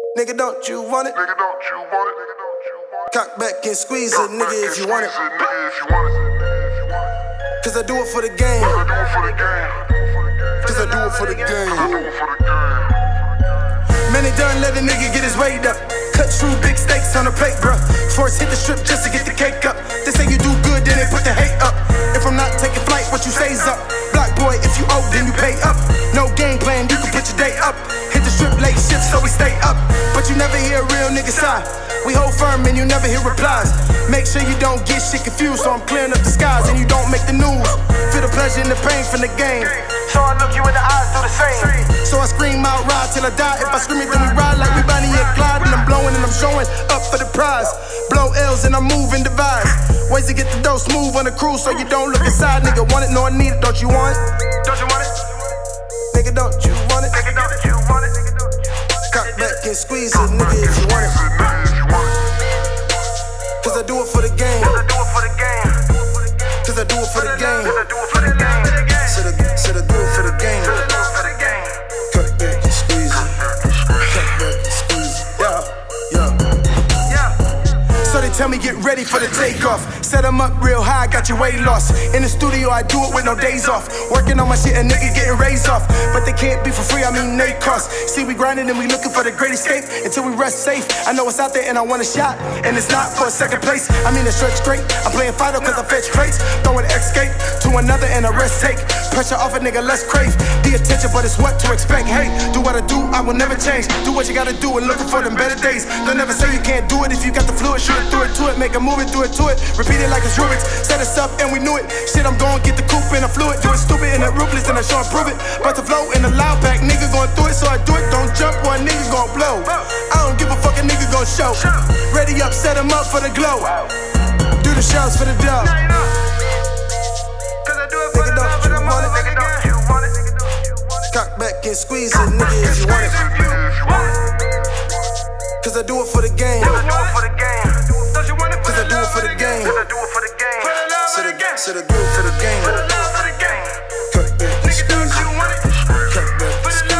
Nigga, don't you want it? Nigga, don't you want it? Nigga, don't you want it? Cock back and squeeze it, nigga, if you want it. Cause I do it for the game. Cause I do it for the game. Man, they done let a nigga get his weight up. Cut true big steaks on a plate, bruh. Force hit the strip just to get the cake up. They say you do good, then they put the hate up. If I'm not taking flight, what you say's up. Block boy, if you owe, then you pay up. No game plan, you can put your day up. Hit the strip late shift, so we stay up. But you never hear a real nigga sigh. We hold firm and you never hear replies. Make sure you don't get shit confused, so I'm clearing up the skies and you don't make the news. Feel the pleasure and the pain from the game. So I look you in the eyes, do the same. So I scream out, ride till I die. If I scream it, then we ride like we Bonnie and Clyde. And I'm blowing and I'm showing up for the prize. Blow L's and I'm moving devise. Ways to get the dough smooth on the cruise, so you don't look inside. Nigga want it, no I need it, don't you want it? Don't you want it? Nigga, don't you want it? Nigga, don't you want it? Cock back and squeeze it, nigga, if you want it. Cause I do it for the game. Cause I do it for the game. Cause I do it for the game. Cause I do it for the game. Said I do it for the game. Cock back and squeeze it. Cock back and squeeze it. Yeah. So they tell me get ready for the takeoff. Set them up real high, got your weight loss. In the studio, I do it with no days off. Working on my shit, a nigga getting raised off. But they can't be for free, I mean they cost. See, we grinding and we looking for the great escape until we rest safe. I know it's out there and I want a shot, and it's not for a second place. I mean, a stretch straight. I'm playing Fido cause I fetch crates. Throwing escape to another and a rest take. Pressure off a nigga, let's crave the attention, but it's what to expect. Hey, do what I do, I will never change. Do what you gotta do and looking for them better days. They'll never say you can't do it if you got the fluid. Shoot it, through it, to it, make a move it, do it to it. Repeat it like it's Rubik's. Set us up and we knew it. Shit, I'm going get the coupe and a fluid. Do it stupid and it ruthless and I show and prove it. About to flow in a loud pack, nigga going through it, so I do it. Don't jump or a nigga gon' blow. I don't give a fuck, a nigga gon' show. Ready up, set him up for the glow. Do the shows for the dough. Nigga, don't you want it? Nigga, don't you want it? Cock back and squeeze it, nigga, if you want it. Cause I do it for the game. Cause I do it for the game. Said I do it for the game. Cock back and squeeze it. Cock back and squeeze it.